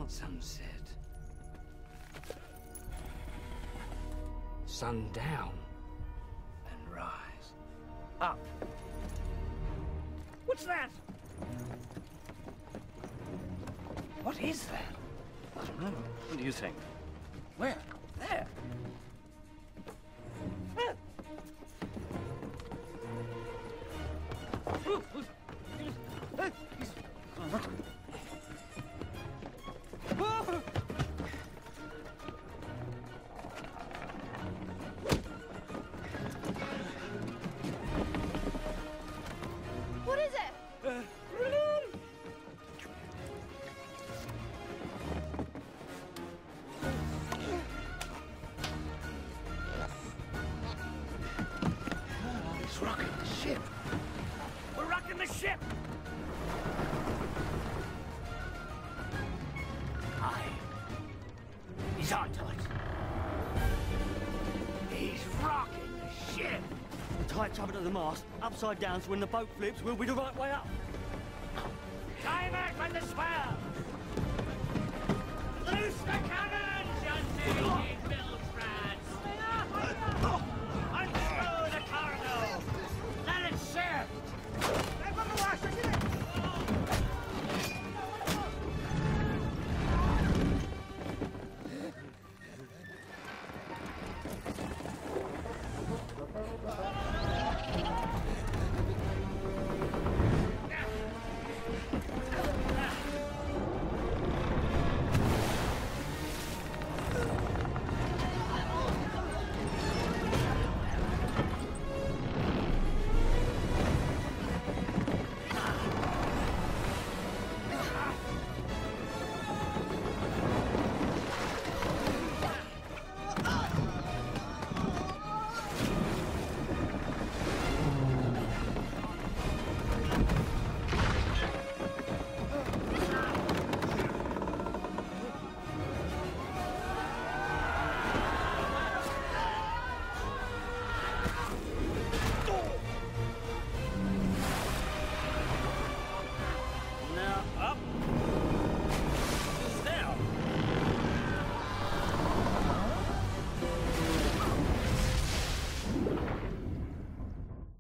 Sunset. Sundown. And rise. Up. What's that? What is that? I don't know. What do you think? Where? There. What is it? He's rocking the ship. We're rocking the ship. He's on to it. He's rocking the ship. We'll tie it up at the mast, upside down, so when the boat flips, we'll be the right way up. Time out from the swell. Loose the cannons, you dirty Billsbrats. Unscrew the cargo. Let it shift. Now, up.